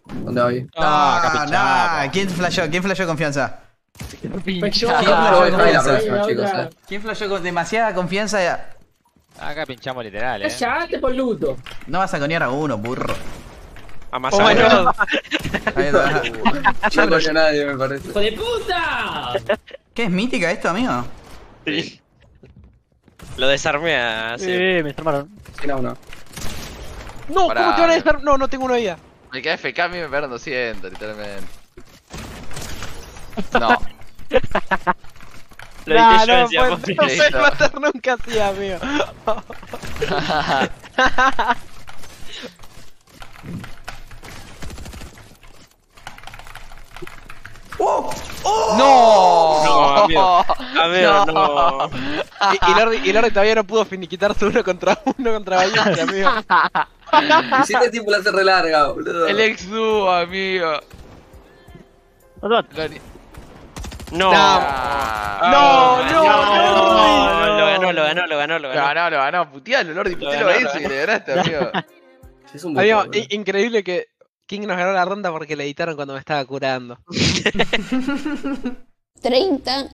¿Dónde voy? ¿Quién flasheó? ¿Quién flasheó confianza? Pinchó. Yo Ah, voy a dejar ahí la confianza. próxima, chicos, ¿Quién flasheó con demasiada confianza? Acá pinchamos literal, Cállate, boludo. No vas a conear a uno, burro. Amasado. Ahí está. No coño a nadie, me parece. ¡Hijo de puta! ¿Qué es mítica esto, amigo? Sí. Lo desarmé así. me desarmaron. Sí, no. No, Pará, ¿cómo te van a desarmar? No, no tengo una vida. Me quedé FK, a mí me pegaron 200, literalmente. No. Lo dije yo, no, decía, no puedes Listo. matar nunca así, amigo. ¡No! No, amigo. Amigo, no. Y Lordi todavía no pudo finiquitar su uno contra Valiente, amigo. Hiciste tiempo la hace re larga, boludo. El ex dúo, amigo. Gani. No. No, Lo ganó. Lo ganó, putealo, Lordi, putealo Lo a ganó, ese y le ganaste, amigo. Es un Amigo, buco, boludo. increíble que King nos ganó la ronda porque le editaron cuando me estaba curando. 30